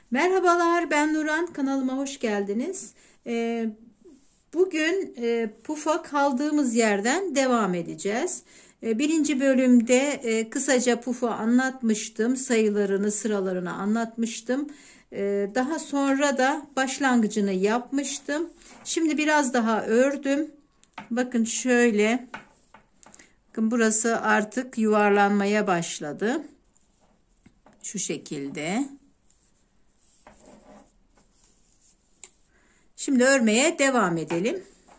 Merhabalar, ben Nuran. Kanalıma hoş geldiniz. Bugün pufa kaldığımız yerden devam edeceğiz. Birinci bölümde kısaca pufu anlatmıştım. Sayılarını, sıralarını anlatmıştım. Daha sonra da başlangıcını yapmıştım. Şimdi biraz daha ördüm. Bakın şöyle. Bakın burası artık yuvarlanmaya başladı. Şu şekilde. Şimdi örmeye devam edelim.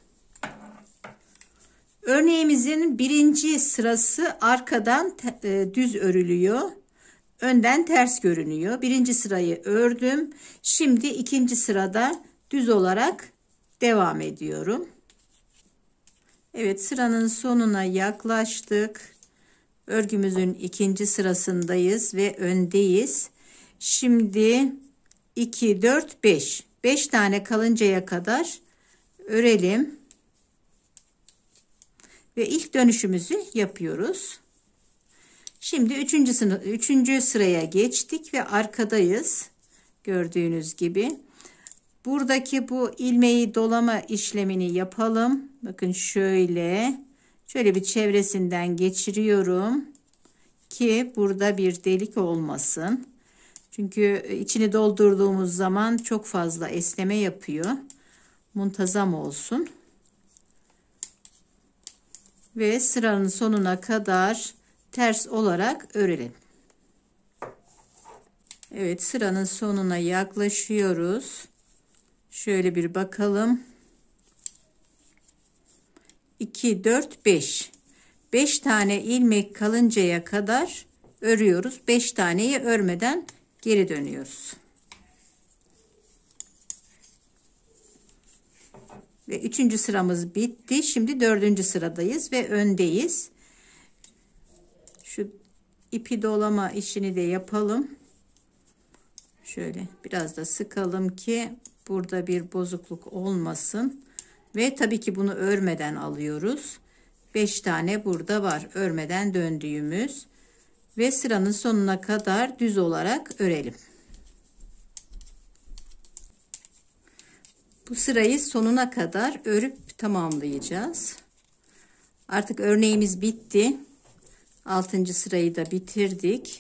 Örneğimizin birinci sırası arkadan düz örülüyor. Önden ters görünüyor. Birinci sırayı ördüm. Şimdi ikinci sırada düz olarak devam ediyorum. Evet, sıranın sonuna yaklaştık. Örgümüzün ikinci sırasındayız ve öndeyiz. Şimdi 2, 4, 5. 5 tane kalıncaya kadar örelim. Ve ilk dönüşümüzü yapıyoruz. Şimdi üçüncü sıraya geçtik ve arkadayız. Gördüğünüz gibi. Buradaki bu ilmeği dolama işlemini yapalım. Bakın şöyle bir çevresinden geçiriyorum ki burada bir delik olmasın. Çünkü içini doldurduğumuz zaman çok fazla esneme yapıyor. Muntazam olsun. Ve sıranın sonuna kadar ters olarak örelim. Evet, sıranın sonuna yaklaşıyoruz. Şöyle bir bakalım. 2, 4, 5. 5 tane ilmek kalıncaya kadar örüyoruz. 5 taneyi örmeden geri dönüyoruz. Ve üçüncü sıramız bitti. Şimdi dördüncü sıradayız ve öndeyiz. Şu ipi dolama işini de yapalım. Şöyle biraz da sıkalım ki burada bir bozukluk olmasın. Ve tabii ki bunu örmeden alıyoruz. 5 tane burada var örmeden döndüğümüz. Ve sıranın sonuna kadar düz olarak örelim. Bu sırayı sonuna kadar örüp tamamlayacağız. Artık örneğimiz bitti. 6. sırayı da bitirdik.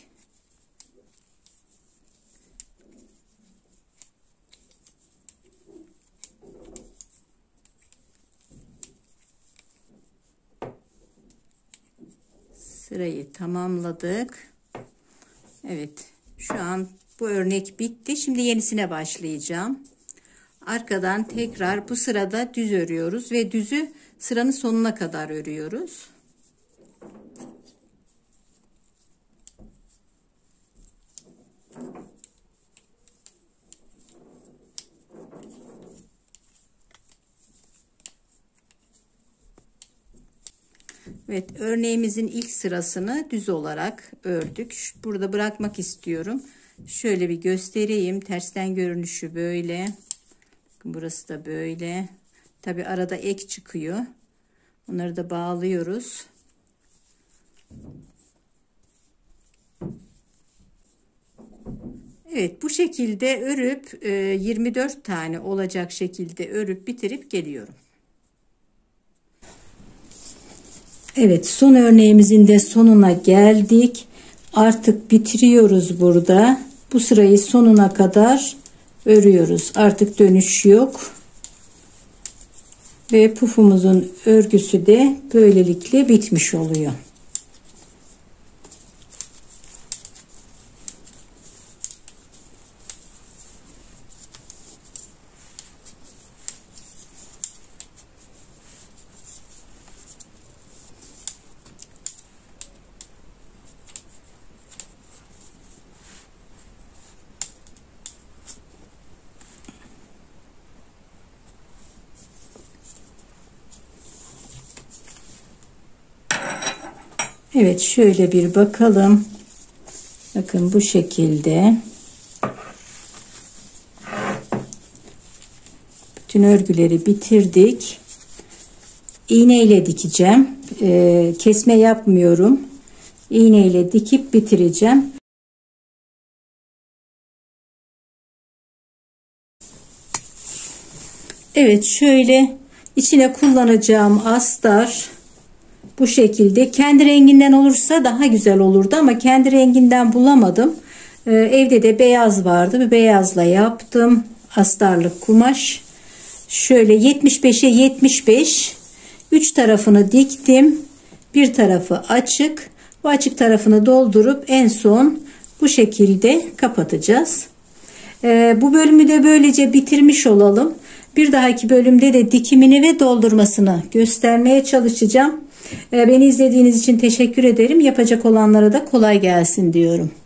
Sırayı tamamladık. Evet, şu an bu örnek bitti. Şimdi yenisine başlayacağım. Arkadan tekrar bu sırada düz örüyoruz ve düzü sıranın sonuna kadar örüyoruz. Evet, örneğimizin ilk sırasını düz olarak ördük. Burada bırakmak istiyorum. Şöyle bir göstereyim. Tersten görünüşü böyle. Burası da böyle. Tabi arada ek çıkıyor. Onları da bağlıyoruz. Evet, bu şekilde örüp 24 tane olacak şekilde örüp bitirip geliyorum. Evet, son örneğimizin de sonuna geldik. Artık bitiriyoruz burada. Bu sırayı sonuna kadar örüyoruz. Artık dönüş yok. Ve pufumuzun örgüsü de böylelikle bitmiş oluyor. Evet, şöyle bir bakalım. Bakın bu şekilde. Bütün örgüleri bitirdik. İğne ile dikeceğim. Kesme yapmıyorum. İğne ile dikip bitireceğim. Evet, şöyle içine kullanacağım astar bu şekilde. Kendi renginden olursa daha güzel olurdu ama kendi renginden bulamadım. Evde de beyaz vardı. Bir beyazla yaptım. Astarlık kumaş. Şöyle 75'e 75. 3 tarafını diktim. Bir tarafı açık. Bu açık tarafını doldurup en son bu şekilde kapatacağız. Bu bölümü de böylece bitirmiş olalım. Bir dahaki bölümde de dikimini ve doldurmasını göstermeye çalışacağım. Beni izlediğiniz için teşekkür ederim. Yapacak olanlara da kolay gelsin diyorum.